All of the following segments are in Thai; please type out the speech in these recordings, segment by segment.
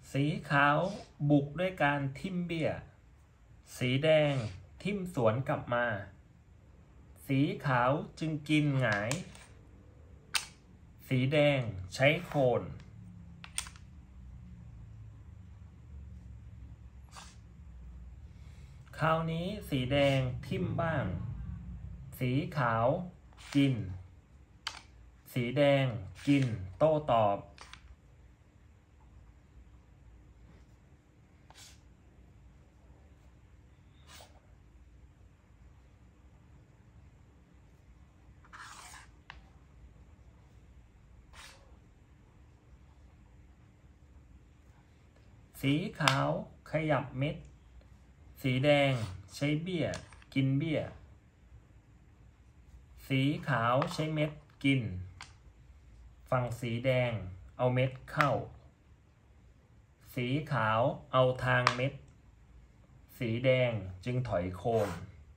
สีขาวบุกด้วยการทิ่มเบี้ยสีแดงทิ่มสวนกลับมาสีขาวจึงกินหงายสีแดงใช้โคนคราวนี้สีแดงทิ่มบ้างสีขาวกินสีแดงกินโต้ตอบสีขาวขยับเม็ดสีแดงใช้เบี้ยกินเบี้ยสีขาวใช้เม็ดกินฝั่งสีแดงเอาเม็ดเข้าสีขาวเอาทางเม็ดสีแดงจึงถอยโคน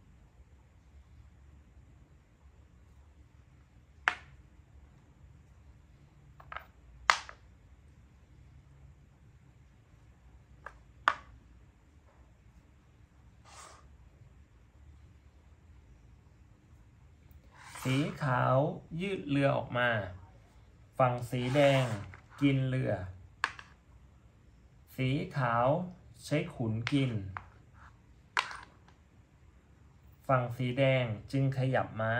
สีขาวยืดเรือออกมาฝั่งสีแดงกินเรือสีขาวใช้ขุนกินฝั่งสีแดงจึงขยับม้า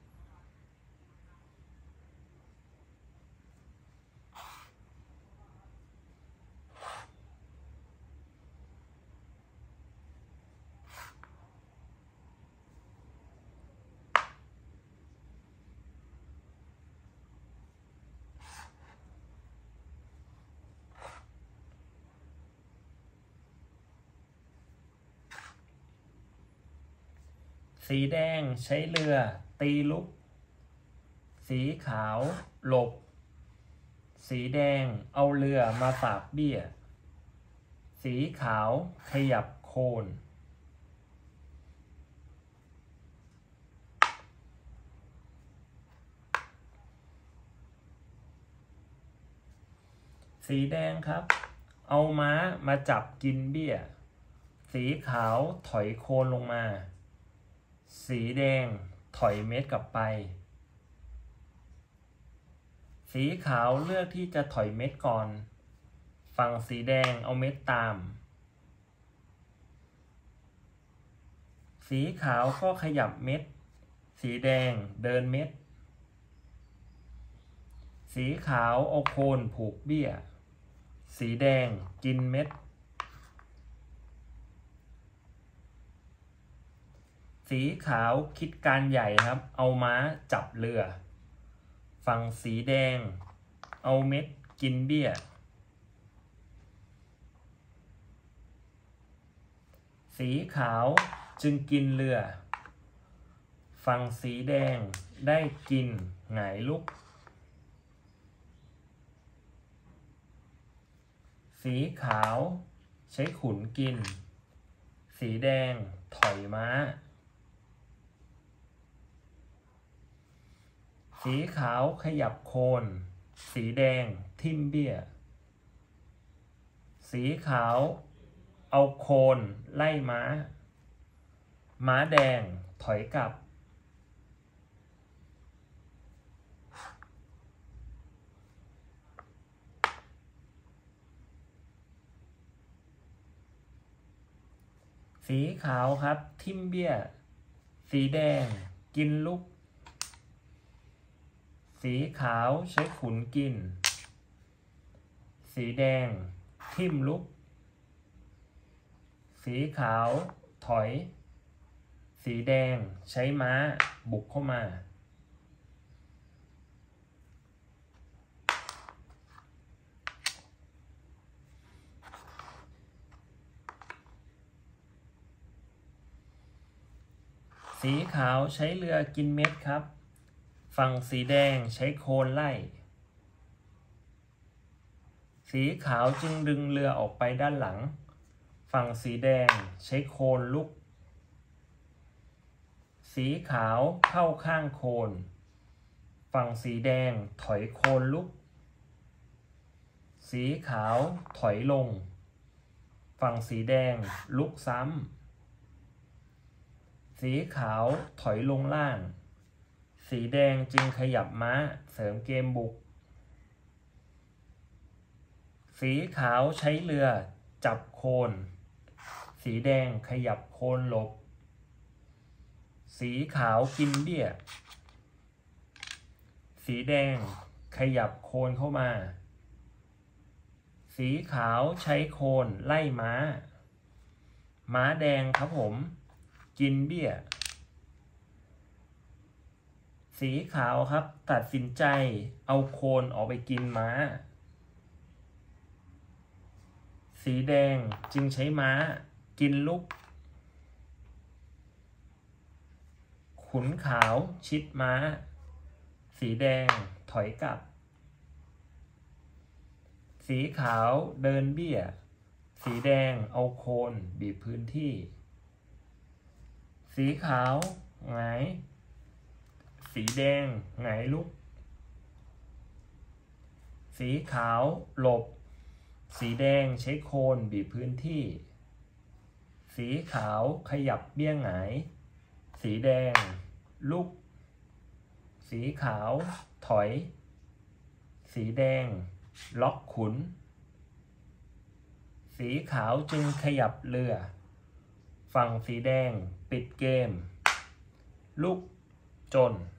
สีแดงใช้เรือตีลุกสีขาวหลบสีแดงเอาเรือมาปราบเบี้ยสีขาวขยับโคนสีแดงครับเอาม้ามาจับกินเบี้ยสีขาวถอยโคนลงมาสีแดงถอยเม็ดกลับไปสีขาวเลือกที่จะถอยเม็ดก่อนฝั่งสีแดงเอาเม็ดตามสีขาวก็ขยับเม็ดสีแดงเดินเม็ดสีขาวเอาโคนผูกเบี้ยสีแดงกินเม็ดสีขาวคิดการใหญ่ครับเอาม้าจับเรือฝั่งสีแดงเอาเม็ดกินเบี้ยสีขาวจึงกินเรือฝั่งสีแดงได้กินหงายลุกสีขาวใช้ขุนกินสีแดงถอยม้าสีขาวขยับโคนสีแดงทิ่มเบี้ยสีขาวเอาโคนไล่ม้าม้าแดงถอยกลับสีขาวครับทิ่มเบี้ยสีแดงกินลุกสีขาวใช้ขุนกินสีแดงทิ่มลุกสีขาวถอยสีแดงใช้ม้าบุกเข้ามาสีขาวใช้เรือกินเม็ดครับฝั่งสีแดงใช้โคนไล่สีขาวจึงดึงเรือออกไปด้านหลังฝั่งสีแดงใช้โคนลุกสีขาวเข้าข้างโคนฝั่งสีแดงถอยโคนลุก สีสีขาวถอยลงฝั่งสีแดงลุกซ้ำสีขาวถอยลงล่างสีแดงจึงขยับม้าเสริมเกมบุกสีขาวใช้เรือจับโคนสีแดงขยับโคนหลบสีขาวกินเบี้ยสีแดงขยับโคนเข้ามาสีขาวใช้โคนไล่ม้าม้าแดงครับผมกินเบี้ยสีขาวครับตัดสินใจเอาโคนออกไปกินม้าสีแดงจึงใช้ม้ากินลูกขุนขาวชิดม้าสีแดงถอยกลับสีขาวเดินเบี้ยสีแดงเอาโคนบีบพื้นที่สีขาวหงายสีแดงหงายลุกสีขาวหลบสีแดงใช้โคนบีบพื้นที่สีขาวขยับเบี้ยหงายสีแดงลุกสีขาวถอยสีแดงล็อกขุนสีขาวจึงขยับเรือฝั่งสีแดงปิดเกมลุกจน